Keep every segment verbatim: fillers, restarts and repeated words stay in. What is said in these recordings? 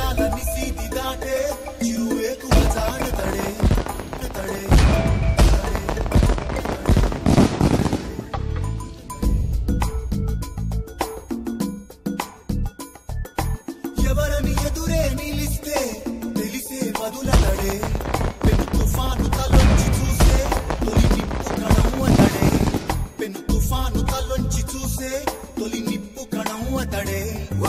అందాల నిశీతి దాటే చిరువేకువ జారుతడే తడే ఎవరని ఎదురే నిలిస్తే తెలిసే బదులతడే పెను తుఫాను తలొంచి చూసే తొలి నిప్పు కణం అతడే పెను తుఫాను తలొంచి చూసే తొలి నిప్పు కణం అతడే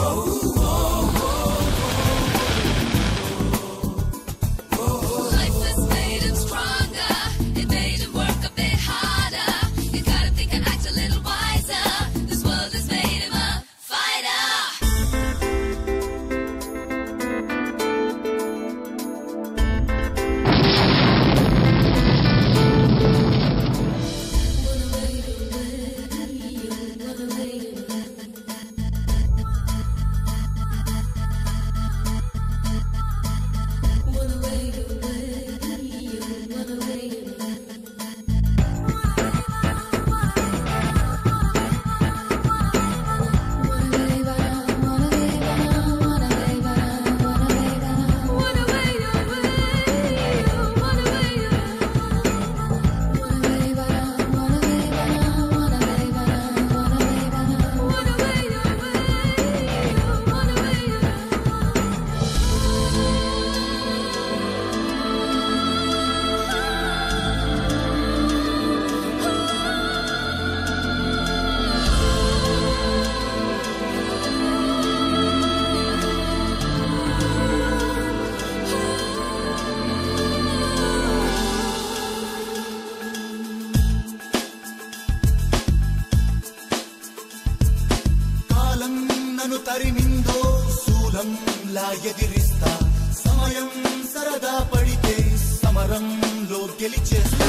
తరిమిందో శూలంలా ఎదిరిస్తా సమయం సరదా పడితే సమరంలో గెలిచేస్తా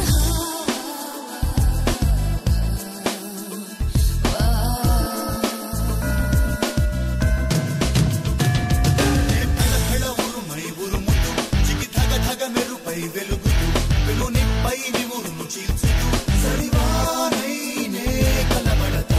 ఉరుమై ఉరుముతూ చికి ధగ ధగ మెరుపై వెలుగుతూ వెలునిపై నివురును చీల్చుతూ సరివానైనే కలబడతా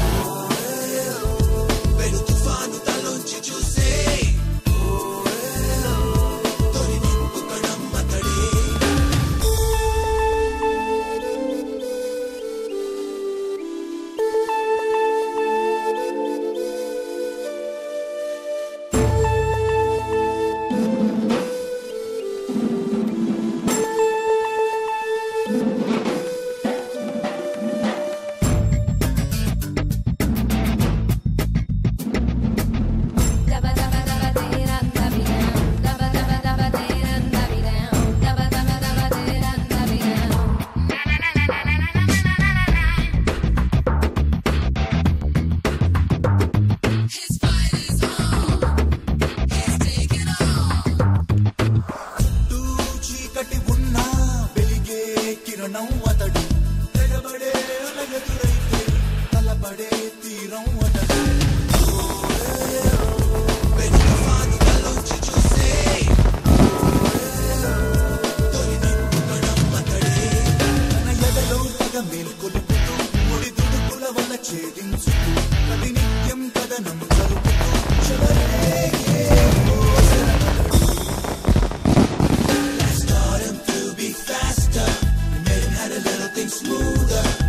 అతడు తెగబడే అలగదురైతే తలబడే తీరం అతడు తన ఎదలో తెగ మేల్కొలుపుతూ ముడి దుడుకుల వల్ల ఛేదించుతూ ప్రతి నిత్యం కథనం జరుపుతూ Let's start him to be faster. Made him had a little thing smoother.